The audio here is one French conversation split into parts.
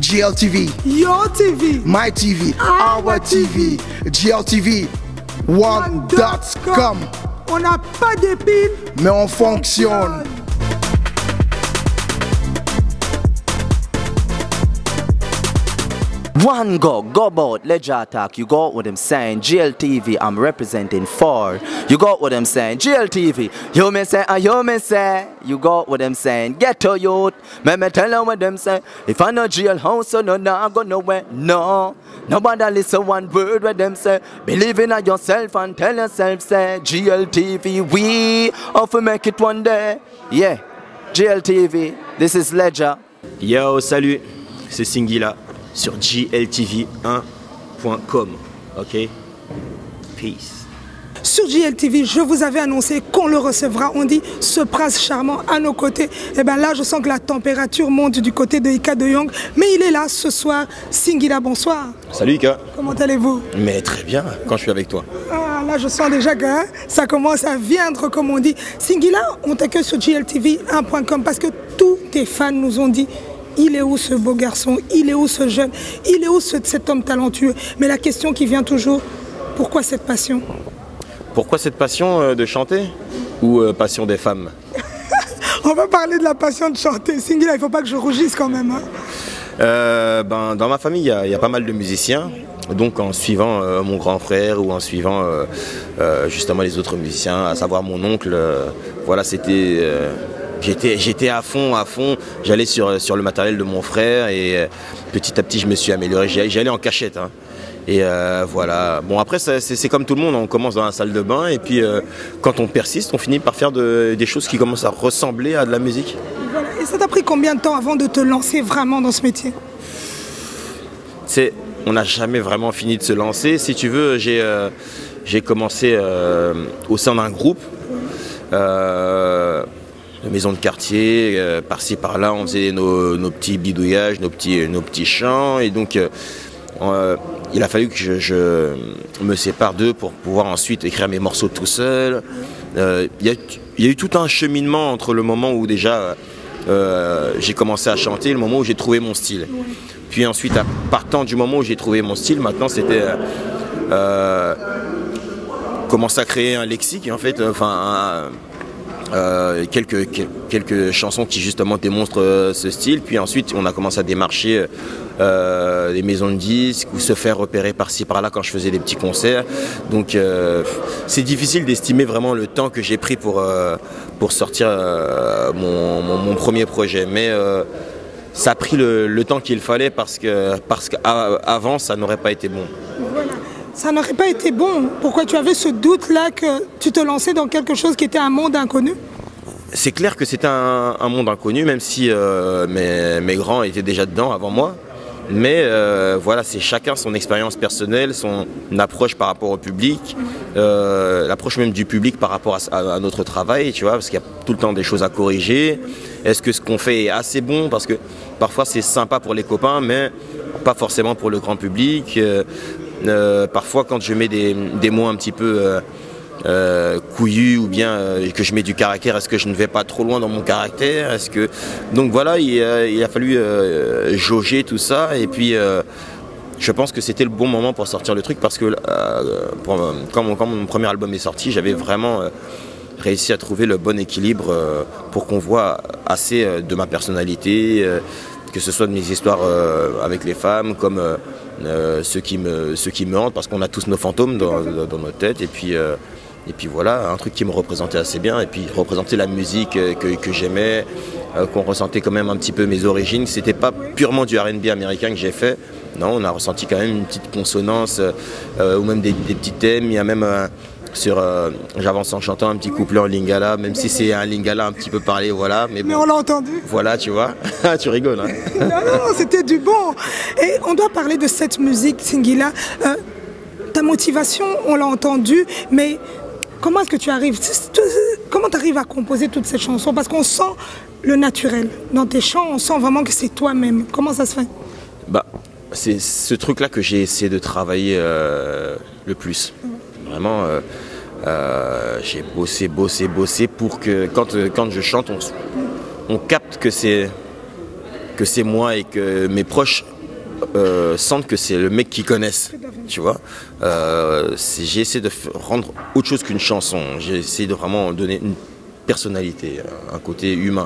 GLTV, Your TV, My TV, Our TV, GLTV, One.com. On n'a pas d'épines, Mais on fonctionne. One go about Ledger Attack, you got what I'm saying. GLTV, I'm representing for. You got what I'm saying. GLTV, you me say, you got what I'm saying. Get to youth, me tell you what them say. If I know jailhouse, so no, I go nowhere, no. Nobody listen one word what them say. Believe in yourself and tell yourself, say, GLTV, we often make it one day. Yeah, GLTV, this is Ledger. Yo, salut, c'est Singila sur gltv1.com. Ok? Peace. Sur GLTV, je vous avais annoncé qu'on le recevra. On dit ce prince charmant à nos côtés. Et bien là, je sens que la température monte du côté de Ika de Young. Mais il est là ce soir. Singila, bonsoir. Salut Ika. Comment allez-vous? Mais très bien, quand je suis avec toi. Ah, là, je sens déjà que ça commence à viendre, comme on dit. Singila, on t'accueille sur gltv1.com parce que tous tes fans nous ont dit: il est où ce beau garçon? Il est où ce jeune? Il est où cet homme talentueux? Mais la question qui vient toujours, pourquoi cette passion? Pourquoi cette passion de chanter? Ou passion des femmes? On va parler de la passion de chanter. Singila, il ne faut pas que je rougisse quand même. Hein. Dans ma famille, il y a pas mal de musiciens. Donc en suivant mon grand frère ou en suivant justement les autres musiciens, à savoir mon oncle, voilà, c'était... J'étais à fond, j'allais sur le matériel de mon frère et petit à petit je me suis amélioré, j'allais en cachette. Hein. Et voilà, bon après c'est comme tout le monde, on commence dans la salle de bain et puis quand on persiste, on finit par faire des choses qui commencent à ressembler à de la musique. Voilà. Et ça t'a pris combien de temps avant de te lancer vraiment dans ce métier? On n'a jamais vraiment fini de se lancer. Si tu veux, j'ai commencé au sein d'un groupe. De maison de quartier, par-ci par-là, on faisait nos petits bidouillages, nos petits chants, et donc il a fallu que je me sépare d'eux pour pouvoir ensuite écrire mes morceaux tout seul. Il y a eu tout un cheminement entre le moment où déjà j'ai commencé à chanter et le moment où j'ai trouvé mon style. Puis ensuite, à partant du moment où j'ai trouvé mon style, maintenant c'était commencer à créer un lexique, en fait, quelques chansons qui justement démontrent ce style. Puis ensuite on a commencé à démarcher les maisons de disques ou se faire repérer par-ci par-là quand je faisais des petits concerts. Donc c'est difficile d'estimer vraiment le temps que j'ai pris pour sortir mon premier projet, mais ça a pris le temps qu'il fallait parce qu'avant ça n'aurait pas été bon. Voilà. Ça n'aurait pas été bon. Pourquoi tu avais ce doute-là que tu te lançais dans quelque chose qui était un monde inconnu? C'est clair que c'était un monde inconnu, même si mes grands étaient déjà dedans avant moi. Mais voilà, c'est chacun son expérience personnelle, son approche par rapport au public, l'approche même du public par rapport à notre travail, tu vois, parce qu'il y a tout le temps des choses à corriger. Est-ce que ce qu'on fait est assez bon? Parce que parfois c'est sympa pour les copains, mais pas forcément pour le grand public. Parfois quand je mets des mots un petit peu couillus ou bien que je mets du caractère, est-ce que je ne vais pas trop loin dans mon caractère? Donc voilà, il a fallu jauger tout ça et puis je pense que c'était le bon moment pour sortir le truc parce que quand mon premier album est sorti, j'avais vraiment réussi à trouver le bon équilibre pour qu'on voit assez de ma personnalité, que ce soit de mes histoires avec les femmes comme ceux qui me hantent, parce qu'on a tous nos fantômes dans nos têtes, et puis voilà, un truc qui me représentait assez bien, et puis représenter la musique que j'aimais, qu'on ressentait quand même un petit peu mes origines. C'était pas purement du R&B américain que j'ai fait, non, on a ressenti quand même une petite consonance ou même des petits thèmes. Il y a même j'avance en chantant un petit couplet en lingala, même si c'est un lingala un petit peu parlé, voilà. Mais bon, on l'a entendu. Voilà, tu vois. Tu rigoles, hein. Non, c'était du bon. Et on doit parler de cette musique, Singila. Ta motivation, on l'a entendu, mais comment est-ce que tu arrives? Comment tu arrives à composer toutes ces chansons? Parce qu'on sent le naturel. Dans tes chants, on sent vraiment que c'est toi-même. Comment ça se fait? C'est ce truc-là que j'ai essayé de travailler le plus. Vraiment, j'ai bossé pour que quand je chante, on capte que c'est moi et que mes proches sentent que c'est le mec qu'ils connaissent, tu vois. J'ai essayé de rendre autre chose qu'une chanson. J'ai essayé de vraiment donner une personnalité, un côté humain.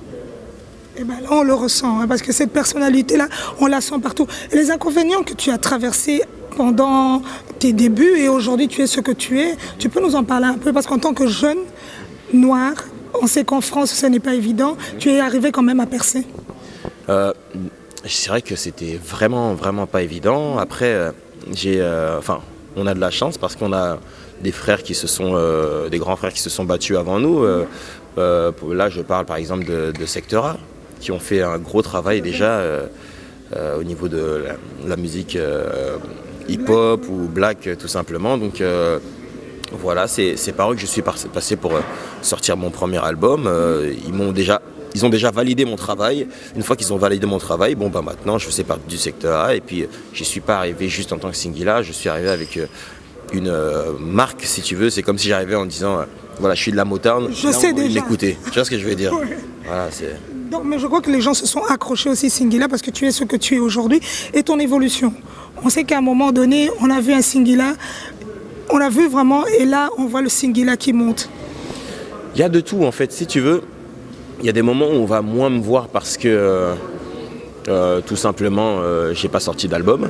Et ben là, on le ressent, hein, parce que cette personnalité-là, on la sent partout. Et les inconvénients que tu as traversés pendant tes débuts et aujourd'hui tu es ce que tu es, tu peux nous en parler un peu? Parce qu'en tant que jeune noir, on sait qu'en France, ce n'est pas évident. Tu es arrivé quand même à percer. C'est vrai que c'était vraiment pas évident. Après, on a de la chance parce qu'on a des frères qui se sont, des grands frères qui se sont battus avant nous. Là, je parle par exemple de Secteur A, qui ont fait un gros travail déjà au niveau de la musique hip-hop ou black tout simplement. Donc voilà, c'est par eux que je suis passé pour sortir mon premier album. Ils ont déjà validé mon travail. Une fois qu'ils ont validé mon travail, bon bah maintenant je faisais partie du Secteur A et puis je suis pas arrivé juste en tant que Singila, je suis arrivé avec une marque si tu veux. C'est comme si j'arrivais en disant voilà, je suis de la Motown. Je sais déjà. L'écouter. Tu vois ce que je veux dire? Ouais. Voilà, donc, mais je crois que les gens se sont accrochés aussi Singila parce que tu es ce que tu es aujourd'hui et ton évolution. On sait qu'à un moment donné, on a vu un Singila, on l'a vu vraiment et là on voit le Singila qui monte. Il y a de tout en fait, si tu veux. Il y a des moments où on va moins me voir parce que tout simplement j'ai pas sorti d'album.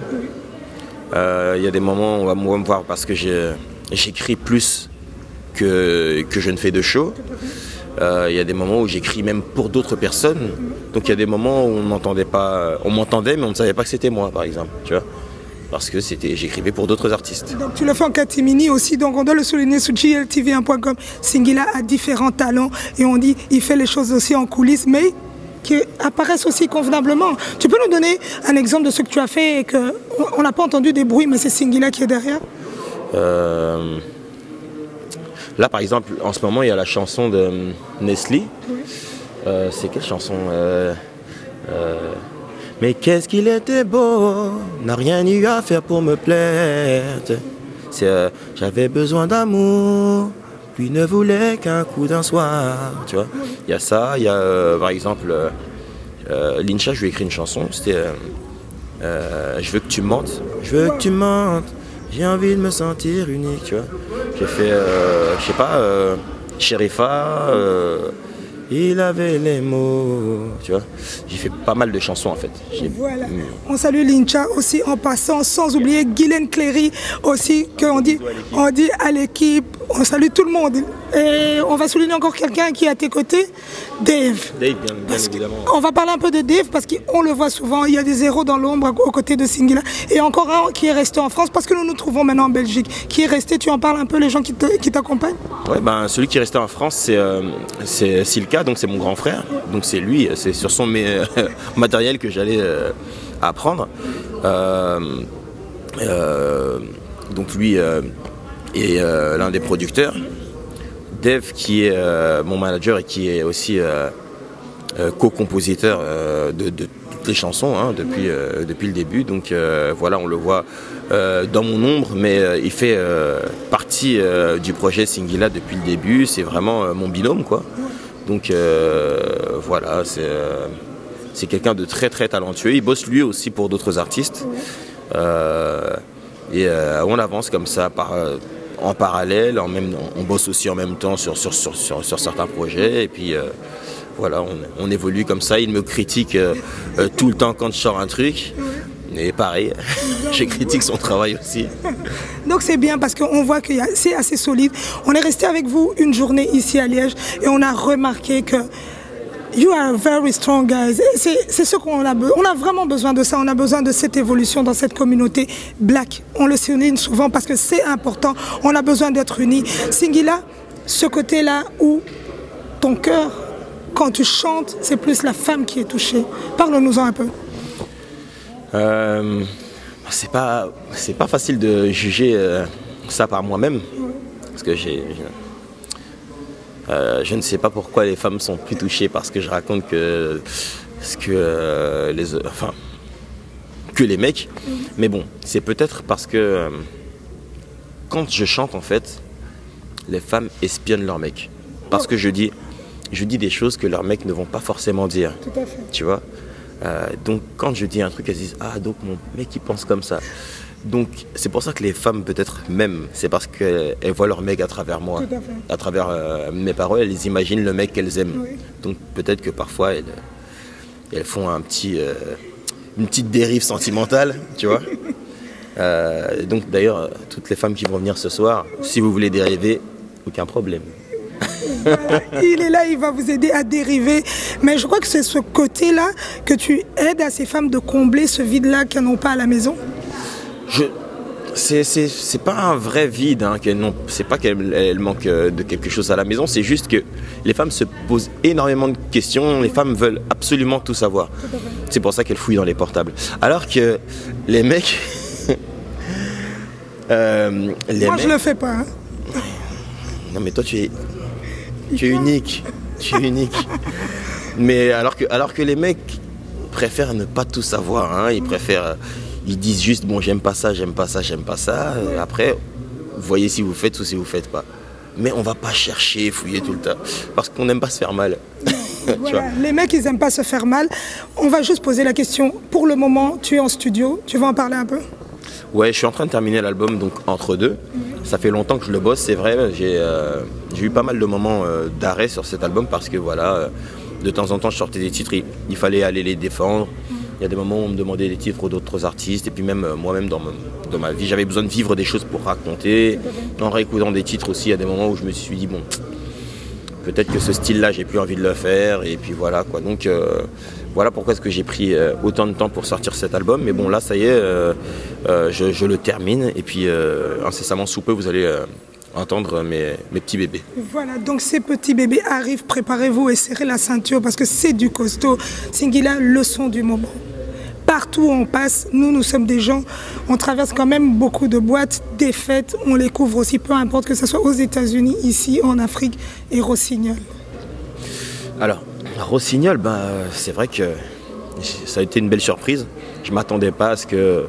Il y a des moments où on va moins me voir parce que j'écris plus que je ne fais de show. Il y a des moments où j'écris même pour d'autres personnes. Donc il y a des moments où on m'entendait mais on ne savait pas que c'était moi par exemple, tu vois. Parce que j'écrivais pour d'autres artistes. Donc tu le fais en catimini aussi, donc on doit le souligner sur GLTV1.com. Singila a différents talents et on dit il fait les choses aussi en coulisses, mais qui apparaissent aussi convenablement. Tu peux nous donner un exemple de ce que tu as fait et qu'on n'a pas entendu des bruits, mais c'est Singila qui est derrière? Là par exemple, en ce moment il y a la chanson de Nestlé. Oui. C'est quelle chanson? Mais qu'est-ce qu'il était beau, n'a rien eu à faire pour me plaire. J'avais besoin d'amour, puis ne voulait qu'un coup d'un soir. Tu vois, il y a ça, il y a par exemple Lincha, je lui ai écrit une chanson, c'était je veux que tu mentes, je veux que tu mentes, j'ai envie de me sentir unique, tu vois. J'ai fait, je sais pas, Sherifa. Il avait les mots, tu vois. J'ai fait pas mal de chansons en fait. Voilà. On salue Lincha aussi en passant, sans oublier Guylaine Cléry aussi, qu'on dit, on dit à l'équipe. On salue tout le monde. Et on va souligner encore quelqu'un qui est à tes côtés, Dave. Dave, bien évidemment. On va parler un peu de Dave parce qu'on le voit souvent. Il y a des héros dans l'ombre aux côtés de Singila. Et encore un qui est resté en France parce que nous nous trouvons maintenant en Belgique. Qui est resté, tu en parles un peu, les gens qui t'accompagnent? Ouais, ben, celui qui est resté en France, c'est Silka, donc c'est mon grand frère. Donc c'est lui, c'est sur son matériel que j'allais apprendre. Donc lui est l'un des producteurs. Dave qui est mon manager et qui est aussi co-compositeur de toutes les chansons hein, depuis le début. Donc voilà, on le voit dans mon ombre, mais il fait partie du projet Singila depuis le début. C'est vraiment mon binôme, quoi. Donc voilà, c'est quelqu'un de très très talentueux. Il bosse lui aussi pour d'autres artistes. Et on avance comme ça en parallèle, on bosse aussi en même temps sur certains projets. Et puis voilà, on évolue comme ça. Il me critique tout le temps quand je sors un truc. Et pareil, je critique son travail aussi. Donc c'est bien parce qu'on voit que c'est assez solide. On est resté avec vous une journée ici à Liège et on a remarqué que you are very strong guys. C'est ce qu'on a besoin. On a vraiment besoin de ça. On a besoin de cette évolution dans cette communauté black. On le souligne souvent parce que c'est important. On a besoin d'être unis. Singila, ce côté-là où ton cœur, quand tu chantes, c'est plus la femme qui est touchée. Parle-nous-en un peu. C'est pas facile de juger ça par moi-même parce que je ne sais pas pourquoi les femmes sont plus touchées parce que je raconte que les mecs, mais bon, c'est peut-être parce que quand je chante en fait, les femmes espionnent leurs mecs parce que je dis des choses que leurs mecs ne vont pas forcément dire. Tout à fait. Tu vois. Donc quand je dis un truc, elles se disent « Ah, donc mon mec il pense comme ça ». Donc c'est pour ça que les femmes peut-être même, c'est parce qu'elles voient leur mec à travers moi, à travers mes paroles, elles imaginent le mec qu'elles aiment. Oui. Donc peut-être que parfois elles font une petite dérive sentimentale, tu vois. Donc d'ailleurs, toutes les femmes qui vont venir ce soir, si vous voulez dériver, aucun problème. Voilà, il est là, il va vous aider à dériver. Mais je crois que c'est ce côté-là que tu aides à ces femmes de combler ce vide-là qu'elles n'ont pas à la maison. C'est pas un vrai vide, hein, c'est pas qu'elles manquent de quelque chose à la maison, c'est juste que les femmes se posent énormément de questions, les femmes veulent absolument tout savoir. C'est pour ça qu'elles fouillent dans les portables. Alors que les mecs... je le fais pas. Hein. Non mais toi tu es unique, tu es unique. Mais alors que les mecs préfèrent ne pas tout savoir, hein, ils disent juste bon j'aime pas ça, j'aime pas ça, j'aime pas ça. Après, voyez si vous faites ou si vous faites pas. Mais on va pas chercher, fouiller tout le temps, parce qu'on n'aime pas se faire mal. Voilà, les mecs ils aiment pas se faire mal. On va juste poser la question. Pour le moment, tu es en studio, tu vas en parler un peu? Ouais, je suis en train de terminer l'album, donc entre deux. Ça fait longtemps que je le bosse, c'est vrai. J'ai eu pas mal de moments d'arrêt sur cet album parce que voilà, de temps en temps je sortais des titres, il fallait aller les défendre. Il y a des moments où on me demandait des titres d'autres artistes et puis même moi-même dans ma vie, j'avais besoin de vivre des choses pour raconter. En réécoutant des titres aussi, il y a des moments où je me suis dit bon, peut-être que ce style-là, j'ai plus envie de le faire et puis voilà quoi. Donc voilà pourquoi est-ce que j'ai pris autant de temps pour sortir cet album. Mais bon là, ça y est, je le termine et puis incessamment sous peu, vous allez entendre mes petits bébés. Voilà, donc ces petits bébés arrivent, préparez-vous et serrez la ceinture parce que c'est du costaud. Singila, le son du moment. Partout où on passe, nous sommes des gens, on traverse quand même beaucoup de boîtes, des fêtes, on les couvre aussi, peu importe que ce soit aux États-Unis, ici, en Afrique, et Rossignol. Alors, Rossignol, c'est vrai que ça a été une belle surprise. Je ne m'attendais pas à ce que...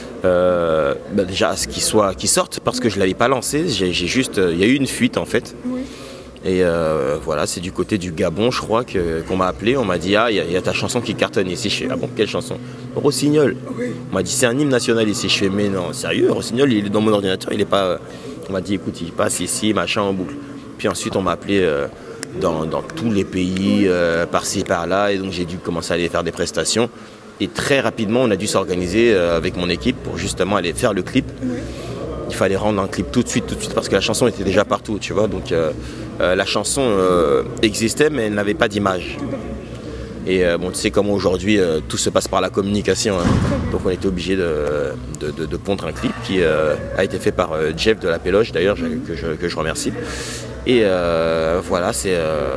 déjà à ce qu'il sorte parce que je ne l'avais pas lancé, il y a eu une fuite en fait. Oui. Et voilà, c'est du côté du Gabon, je crois, qu'on m'a appelé. On m'a dit ah, il y a ta chanson qui cartonne ici. Je fais ah bon, quelle chanson? Rossignol. Oui. On m'a dit c'est un hymne national ici. Je fais mais non, sérieux, Rossignol, il est dans mon ordinateur, il est pas. On m'a dit écoute, il passe ici, machin en boucle. Puis ensuite on m'a appelé dans tous les pays, par-ci par-là, et donc j'ai dû commencer à aller faire des prestations. Et très rapidement, on a dû s'organiser avec mon équipe pour justement aller faire le clip. Oui. Il fallait rendre un clip tout de suite, parce que la chanson était déjà partout, tu vois. Donc la chanson existait, mais elle n'avait pas d'image. Et bon, tu sais comment aujourd'hui, tout se passe par la communication. Hein. Donc on était obligé de pondre un clip qui a été fait par Jeff de la Péloge, d'ailleurs, que je remercie. Et voilà, c'est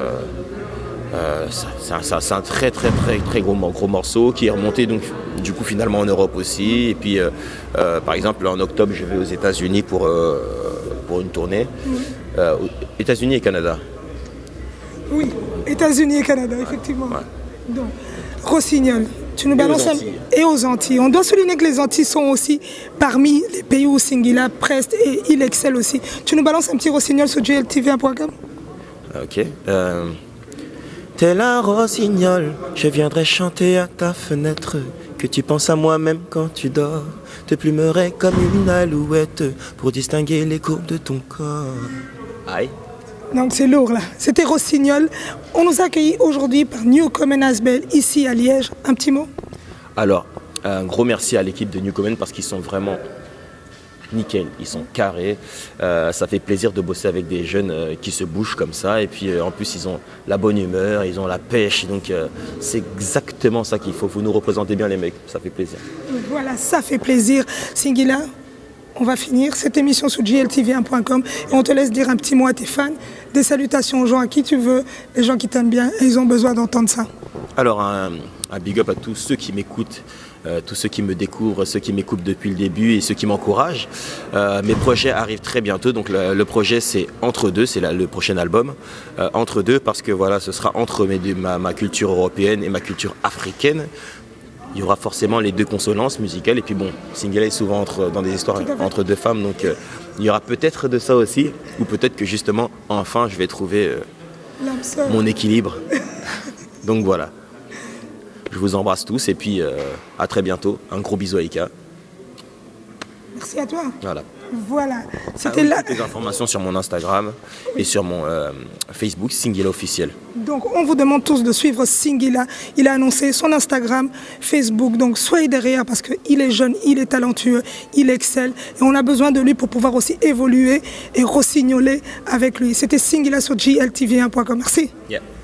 un très gros morceau qui est remonté donc du coup finalement en Europe aussi. Et puis par exemple en octobre je vais aux États-Unis pour une tournée. États-Unis et Canada. Oui, États-Unis et Canada, effectivement. Ouais. Donc, Rossignol, tu nous balances et aux Antilles. On doit souligner que les Antilles sont aussi parmi les pays où Singila preste et il excelle aussi. Tu nous balances un petit Rossignol sur GLTV.com. Ok. Tel un rossignol, je viendrai chanter à ta fenêtre, que tu penses à moi-même quand tu dors, te plumerai comme une alouette pour distinguer les courbes de ton corps. Aïe. Donc c'est lourd là, c'était Rossignol. On nous a accueillis aujourd'hui par Newcomen Asbel ici à Liège. Un petit mot? Alors, un gros merci à l'équipe de Newcomen parce qu'ils sont vraiment nickel, ils sont carrés. Ça fait plaisir de bosser avec des jeunes qui se bougent comme ça. Et puis en plus, ils ont la bonne humeur, ils ont la pêche. Donc c'est exactement ça qu'il faut. Vous nous représentez bien les mecs, ça fait plaisir. Voilà, ça fait plaisir. Singila, on va finir cette émission sur GLTV1.com et on te laisse dire un petit mot à tes fans, des salutations aux gens à qui tu veux, les gens qui t'aiment bien et ils ont besoin d'entendre ça. Alors un big up à tous ceux qui m'écoutent, tous ceux qui me découvrent, ceux qui m'écoutent depuis le début et ceux qui m'encouragent. Mes projets arrivent très bientôt, donc le projet c'est Entre deux, c'est le prochain album. Entre deux parce que voilà, ce sera entre ma culture européenne et ma culture africaine. Il y aura forcément les deux consonances musicales et puis bon, Singila est souvent dans des histoires entre deux femmes, donc il y aura peut-être de ça aussi, ou peut-être que justement, enfin, je vais trouver mon équilibre. Donc voilà. Je vous embrasse tous et puis à très bientôt. Un gros bisou à Ika. Merci à toi. Voilà. Voilà. C'était là. Toutes les informations sur mon Instagram et sur mon Facebook, Singila officiel. Donc on vous demande tous de suivre Singila. Il a annoncé son Instagram, Facebook. Donc soyez derrière parce qu'il est jeune, il est talentueux, il excelle. Et on a besoin de lui pour pouvoir aussi évoluer et rossignoler avec lui. C'était Singila sur GLTV1.com. Merci. Yeah.